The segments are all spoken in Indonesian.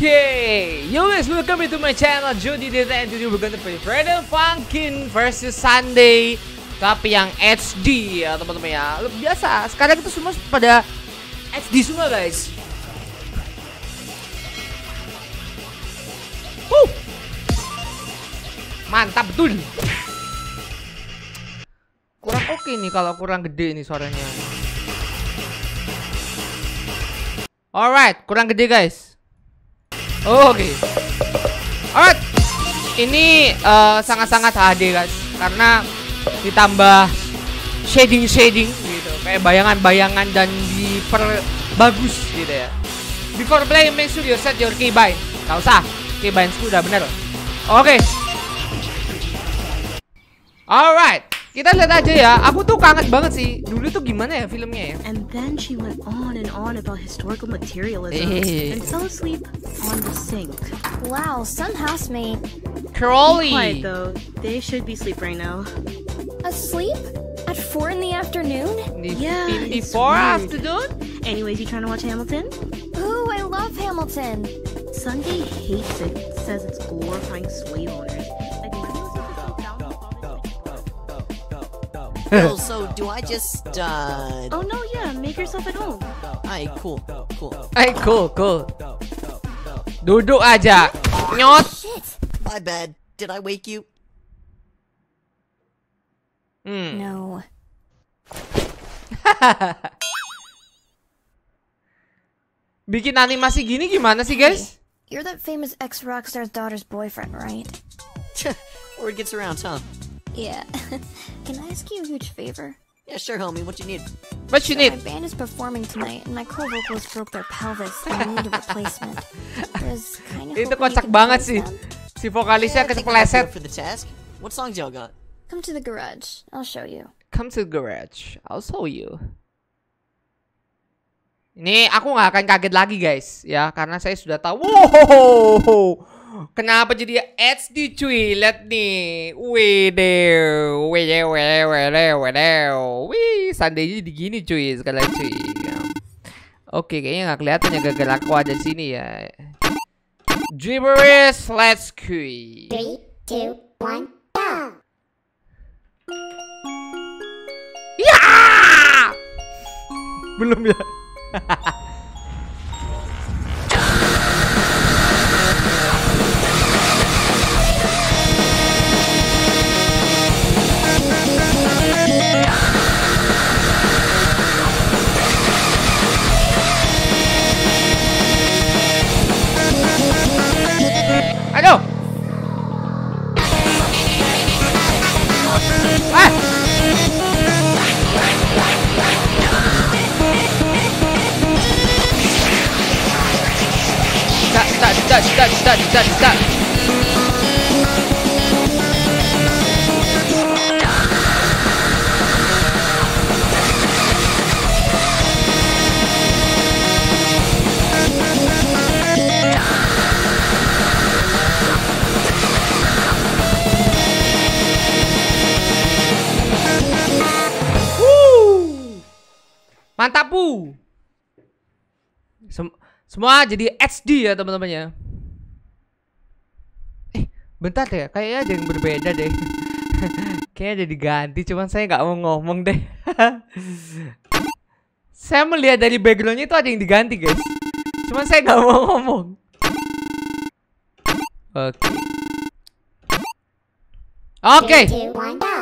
Oke, yo guys, welcome to my channel Jody Data, and today we're gonna play Freedom Funkin versus Sunday, tapi yang HD ya teman-teman ya. Biasa, sekarang itu semua pada HD semua guys. Mantap betul. Kurang oke nih kalau kurang gede nih suaranya. Alright, kurang gede guys. Oke. Alright. Ini sangat-sangat HD guys, karena ditambah shading gitu, kayak bayangan-bayangan dan diperbagus gitu ya. Before play, make sure you set your keybind. Gak usah, keybindsku udah bener. Oke. Alright, kita lihat aja ya. Aku tuh kangen banget sih. Dulu tuh gimana ya filmnya ya? And then she went on and on about historical materialism and fell asleep on the sink. Wow, some housemate. Crowley. Quiet though. They should be asleep right now. Asleep? At 4 in the afternoon? Yeah, In the it's 4 weird. afternoon? Anyways, you trying to watch Hamilton? Ooh, I love Hamilton. Sunday hates it. Says it's glorifying slave owners. Like, when was it down Oh, so do I just, Oh no, yeah, make yourself at home. Alright, cool. Cool. Duduk aja. Nyot. Shit. My bad. Did I wake you? No. Bikin animasi gini gimana sih guys? You're that famous ex-rockstar's daughter's boyfriend, right? Word gets around, huh? Yeah. Can I ask you a huge favor? Yeah, sure, homie. What you need? What you My need? band is performing tonight, and my co-vocals broke their pelvis and I need a replacement. There's kind of Itu kocak banget sih. Si vokalisnya I think I'm up here kepleset. for the task. What songs y'all got? Come to the garage. I'll show you. Come to the garage. I'll show you. Ini aku nggak akan kaget lagi guys ya, karena saya sudah tahu. Wow, kenapa jadi HD cuy? Lihat nih, wih, Sunday-nya jadi gini cuy sekali cuy. Oke, kayaknya nggak kelihatan ya gara-gara aku ada di sini ya. Gibberish, let's cuy. 3, 2, 1, go! Ya, belum ya. Aduh. Stop. Mantap bu. Semua jadi HD ya teman-teman ya. Bentar deh, kayaknya ada yang berbeda deh. Kayaknya ada diganti, cuman saya nggak mau ngomong deh. Saya melihat dari backgroundnya itu ada yang diganti guys, cuman saya nggak mau ngomong. Oke. 3, 2, 1, go!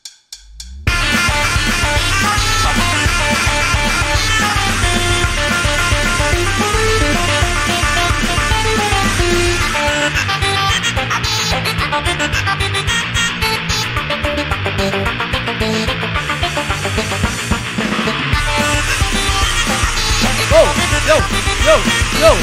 Yo.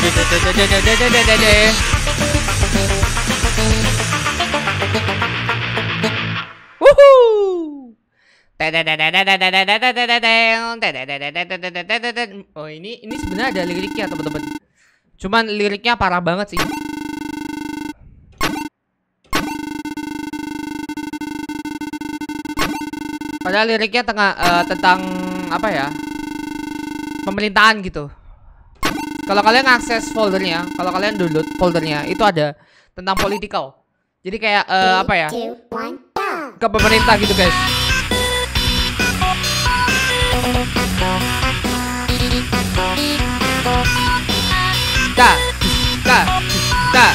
Oh ini sebenarnya ada liriknya teman-teman. Cuman liriknya parah banget sih. Padahal liriknya tentang apa ya? Pemerintahan gitu. Kalau kalian akses foldernya, kalau kalian download foldernya, itu ada tentang political. Jadi kayak apa ya? Ke pemerintah gitu guys. Ta.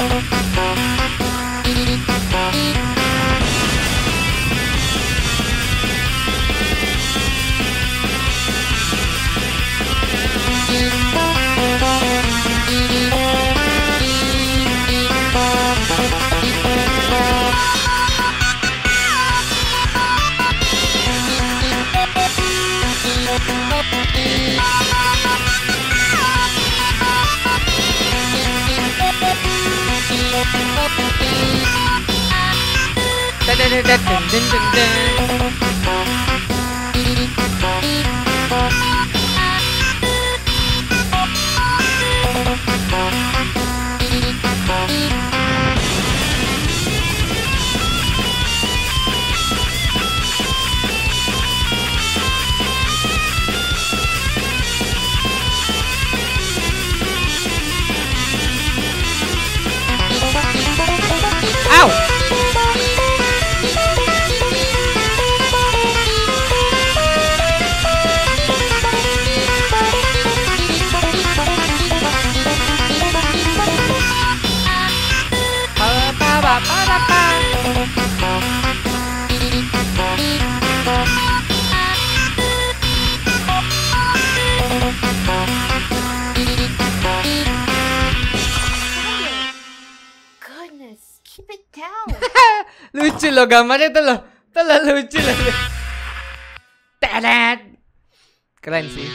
Ow! Goodness, keep it down. Lucu loh gambarnya tuh loh. Lucu loh. Tenet. Keren sih.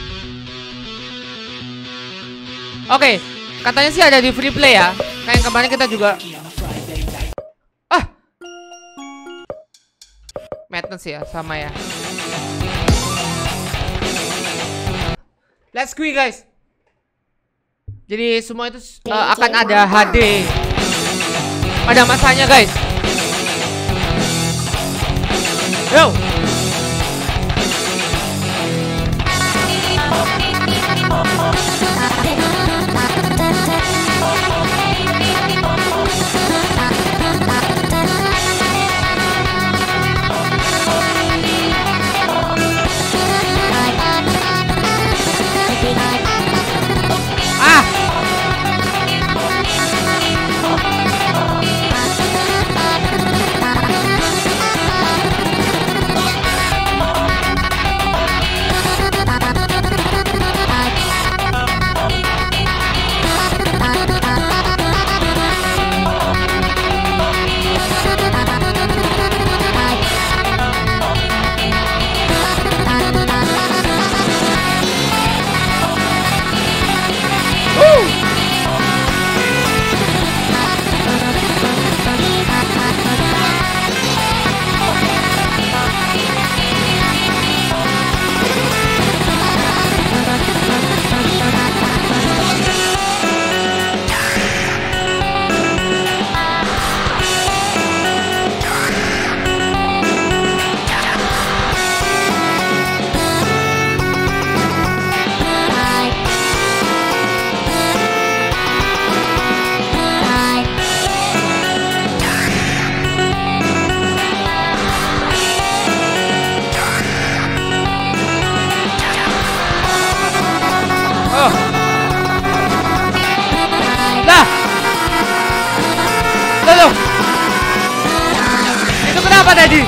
Oke, katanya sih ada di free play ya. Kayak kemarin kita juga. Madness ya, sama ya. Let's go guys. Jadi semua itu akan ada HD pada masanya guys. Yo. Loh. Itu kenapa tadi?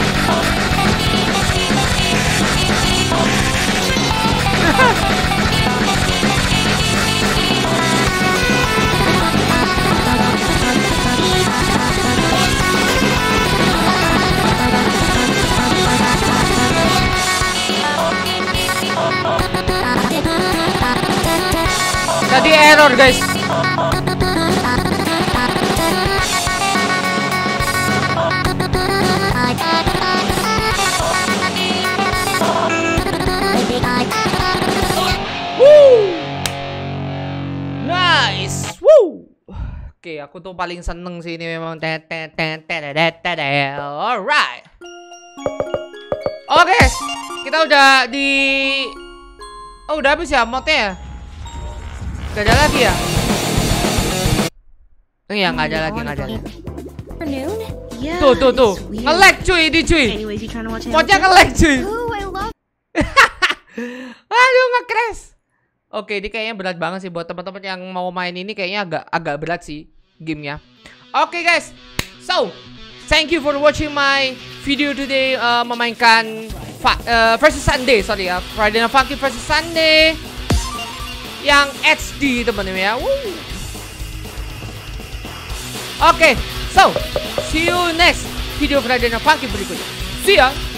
Tadi error guys. Nice. Woo. Oke, aku tuh paling seneng sih ini memang. Alright. Oke, kita udah di. Oh, udah habis ya modnya ya? Gak ada lagi ya? Oh iya, nggak ada lagi, nggak ada. Afternoon? Yeah. Tuh. it's weird. Nge-lag cuy, ini cuy. Anyways, you trying to watch Modnya Hamilton? nge-lag cuy. Ooh, I love Aduh, nge-crash. Oke, ini kayaknya berat banget sih buat teman-teman yang mau main ini, kayaknya agak berat sih gamenya. Oke guys, so thank you for watching my video today, memainkan versus Sunday, sorry ya, Friday Night Funkin' versus Sunday yang HD teman-teman ya. Oke, so see you next video Friday Night Funkin' berikutnya. See ya.